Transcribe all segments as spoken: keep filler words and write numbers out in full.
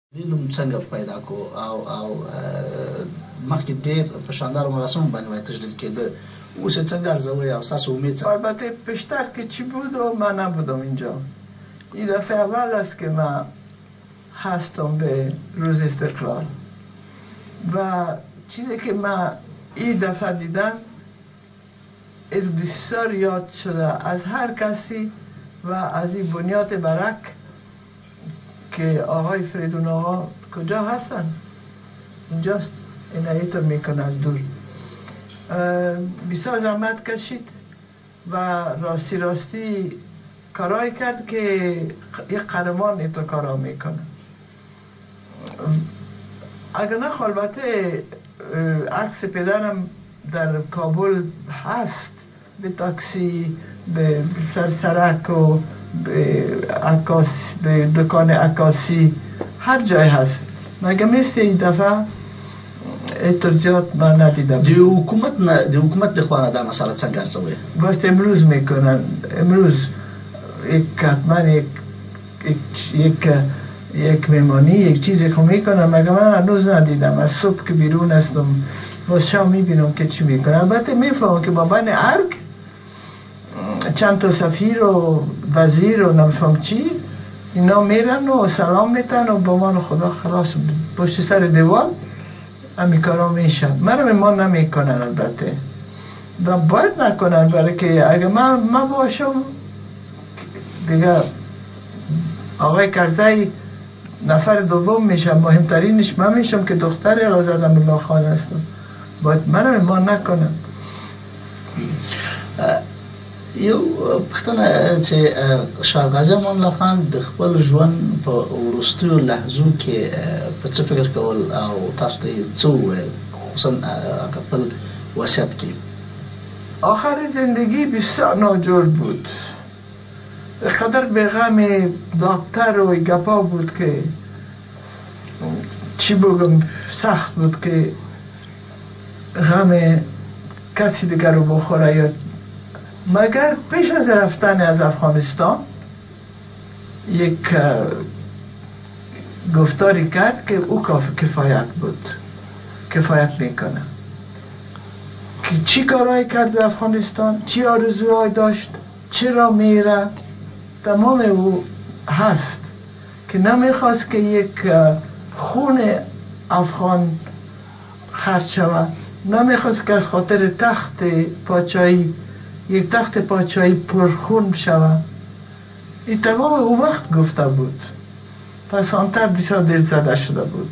نوم څنګه پیدا کو او او مخکې ډېر په شاندار مراسم باندې وای تجدید کېده اوس څنګه ارزوي او تاسو امید څنګه؟ البته پیشتر که چی بود و من نبودم اینجا. این دفعه اول است که من هستم به روز استقلال و چیزی که من این دفعه دیدم این بسیار یاد شده از هر کسی و از این بنیاد برک که آقای فریدون آقا کجا هستن؟ اینجاست. این ایتو میکنه از دور. بسیار زحمت کشید و راستی راستی کارایی کرد که یک قهرمان ایتو کارا میکنه. اگر نه البته عکس پدرم در کابل هست، به تاکسی، به سرسرک و به عکاس، به دکان عکاسی هر جای هست. مگه مثل این دفعه اترجات من ندیدم. دی حکومت نه دی حکومت د خوانه دا مسئله څنګه ارزوي؟ باست امروز میکنن. امروز یک حتما یک یک یک مهمانی یک چیزی که میکنن مگه من هنوز ندیدم. از صبح که بیرون هستم باز شام میبینم که چی میکنن. البته میفهمم که با بین ارگ چند تا سفیر و وزیر و نمیفهم چی اینا میرن و سلام میتن و با من خدا خلاص پشت سر دیوار همین کارا میشن. من ما نمیکنن البته و باید نکنن، برای که اگه من من باشم دیگه آقای کرزی نفر دوم میشم، مهمترینش من میشم که دختر آزاد الله خان هستم. باید من ما نکنن. یو پښتنه چې شاه غازي امان الله خان د خپل ژوند په وروستیو لحظو کې په څه فکر کول او تاسو ته څه وویل، خصوصا خپل وصیت کې؟ آخر زندگی بسیار ناجور بود. قدر به غم دکتر و گپا بود که چی بگم سخت بود که غم کسی دیگر رو بخوره. یا مگر پیش از رفتن از افغانستان یک گفتاری کرد که او کفایت بود، کفایت میکنه که چی کارایی کرد به افغانستان، چی آرزوهای داشت، چرا میره، تمام او هست که نمیخواست که یک خون افغان خرج شود، نمیخواست که از خاطر تخت پادشاهی یک تخت پادشاهی پرخون شود. این تمام او وقت گفته بود. پس آنتر بسیار دل زده شده بود.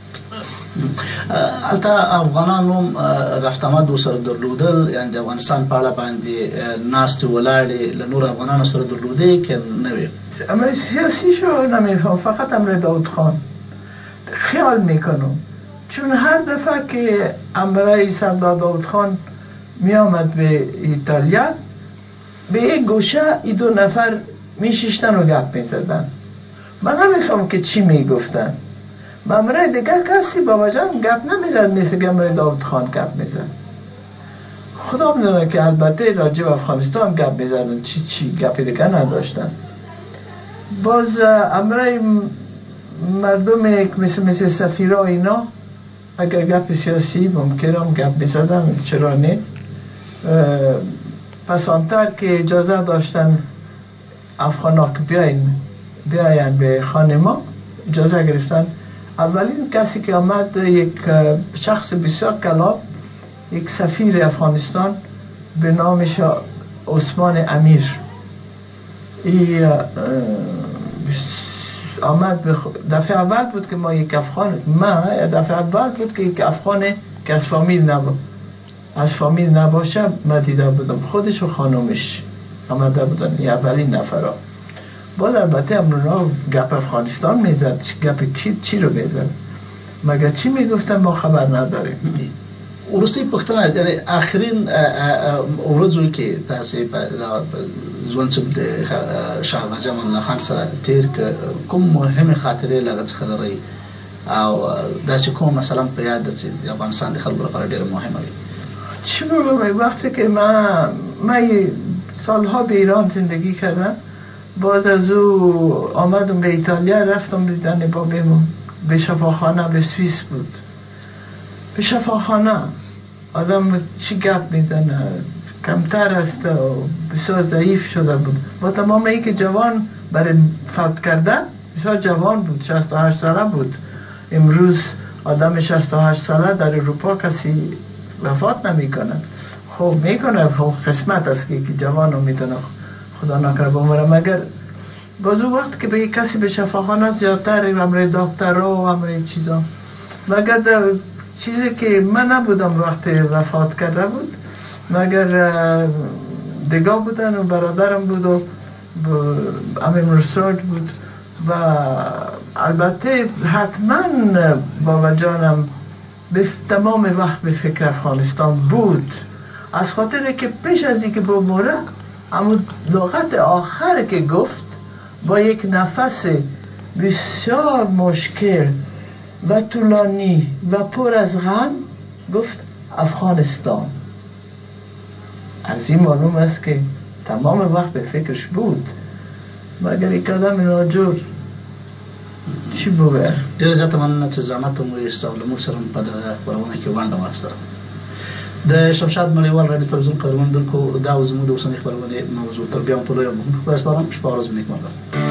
البته افغانانو رفت آمد سره درلودل، یعنی د افغانستان په اړه باندې ناستې ولاړې له نور افغانانو سره درلودې که نه وي؟ امر سیاسی شو نمیفهم، فقط امر داود خان خیال میکنم، چون هر دفعه که امر سردار داود خان می آمد به ایتالیا به یک گوشه ای دو نفر می شیشتن و گپ می زدن. من نمیفهم که چی می گفتن. مامره دیگر کسی بابا جان گپ نمی زد مثل گمره داود خان گپ می زد. خدا میدونه که البته راجع به افغانستان گپ می زدن، چی چی گپ دیگر نداشتن. باز امره مردم مثل مثل سفیرها اینا اگر گپ سیاسی ممکنم گپ می زدن، چرا نه؟ پس آنتر که اجازه داشتن افغانا که بیاین بیاین به خانه ما اجازه گرفتن. اولین کسی که آمد یک شخص بسیار کلاب، یک سفیر افغانستان به نامش عثمان امیر، ای آمد دفعه اول بود که ما یک افغان ما دفعه اول بود که یک افغان که از فامیل نبود از فامیل نباشه من دیده بودم. خودش و خانومش آمده بودن، این اولین نفرها. باز البته امرونا گپ افغانستان میزد، گپ کی چی رو میزد، مگر چی میگفتن ما خبر نداریم. وروستۍ پوښتنه، یعنی آخرین ورځو کې تاسې ژوند چې د شاه غازي امان الله خان سره تیر کوم مهمې خاطرې له هغه څخه لرئ او داسې کومه مثلا په یاد ده چې د افغانستان د خلکو لپاره ډېره مهمه وي؟ چی بگم، وقتی که من من سالها به ایران زندگی کردم، باز از او آمدم به ایتالیا، رفتم دیدن بابیمون به شفاخانه به سوئیس بود. به شفاخانه آدم چی گپ میزنه، کمتر است و بسیار ضعیف شده بود. با تمام ای که جوان برای فوت کردن، بسیار جوان بود، شصت و هشت ساله بود. امروز آدم شصت و هشت ساله در اروپا کسی وفات نمی کنه. خب میکنه، خب قسمت است که جوان رو میتونه خدا نکنه بمره، مگر بازو وقت که به کسی به شفاخانه زیادتر امر دکتر و امر چیزا، مگر چیزی که من نبودم وقت وفات کرده بود، مگر دیگه بودن و برادرم بود و امیر مرساج بود و البته حتما بابا جانم به تمام وقت به فکر افغانستان بود، از خاطر که پیش از اینکه بموره اما لغت آخر که گفت با یک نفس بسیار مشکل و طولانی و پر از غم گفت افغانستان. از این معلوم است که تمام وقت به فکرش بود، مگر یک آدم ناجور چی بوده. ډېر زیاته مننه چې زحمت مو ایستاو له موږ سره په دغه خپرونه کې ونډه واخیستله. د شمشاد نړیوال راډیو تلویزیون خپرونکو دا و زموږ د اوسنۍ خپرونې موضوع. تر بیا هم ټولو یو بخښونکي خدای سپارم. شپه او ورځ مو نیکمرغه.